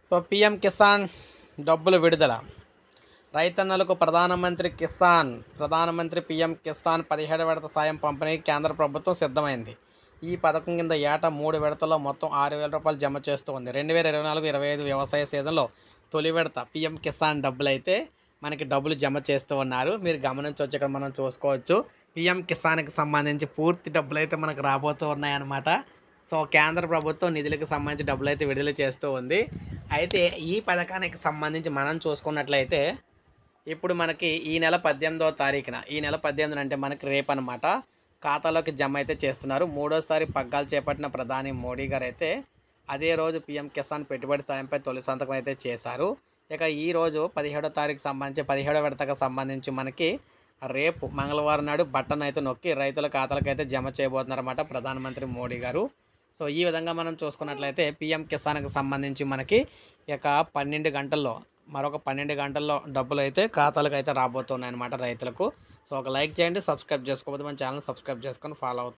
So PM Kisan డబ్బులు విడుదల. రైతన్నలకు ప్రధానమంత్రి పీఎం కిసాన్ 17వ విడత సాయం పంపిణీకి కేంద్ర ప్రభుత్వం సిద్ధమైంది. ఈ పథకం కింద ఏటా 3 విడతల్లో మొత్తం 6,000 రూపాయలు జమ చేస్తూ ఉంది. 2024-25 వ్యవసాయ సీజన్లో తొలి విడత పీఎం కిసాన్ డబ్బులైతే మనకి డబ్బులు జమ చేస్తూ ఉన్నారు. మీరు గమనించవచ్చు, ఇక్కడ మనం చూసుకోవచ్చు. పీఎం కిసాన్కి సంబంధించి పూర్తి డబ్బులు అయితే మనకు రాబోతూ ఉన్నాయన్నమాట. సో కేంద్ర ప్రభుత్వం నిధులకు సంబంధించి డబ్బులు అయితే విడుదల చేస్తూ ఉంది. అయితే ఈ పథకానికి సంబంధించి మనం చూసుకున్నట్లయితే ఇప్పుడు మనకి ఈ నెల 18వ తారీఖున, ఈ నెల 18 అంటే మనకి రేపు అనమాట, ఖాతాలోకి జమ అయితే చేస్తున్నారు. మూడోసారి పగ్గాలు చేపట్టిన ప్రధాని మోడీ గారు అయితే అదే రోజు పీఎం కిసాన్ పెట్టుబడి సాయంపై తొలి సంతకం అయితే చేశారు. ఇక ఈరోజు 17వ తారీఖు సంబంధించి 17వ విడతకు సంబంధించి మనకి రేపు మంగళవారం నాడు బటన్ అయితే నొక్కి రైతుల ఖాతాలకు అయితే జమ చేయబోతున్నారన్నమాట ప్రధానమంత్రి మోడీ గారు. సో ఈ విధంగా మనం చూసుకున్నట్లయితే పీఎం కిసాన్కి సంబంధించి మనకి ఇక 12 గంటల్లో, మరొక 12 గంటల్లో డబ్బులు అయితే ఖాతాలకు అయితే రాబోతున్నాయి అన్నమాట రైతులకు. సో ఒక లైక్ చేయండి, సబ్స్క్రైబ్ చేసుకోకపోతే మన ఛానల్ సబ్స్క్రైబ్ చేసుకొని ఫాలో అవుతుంది.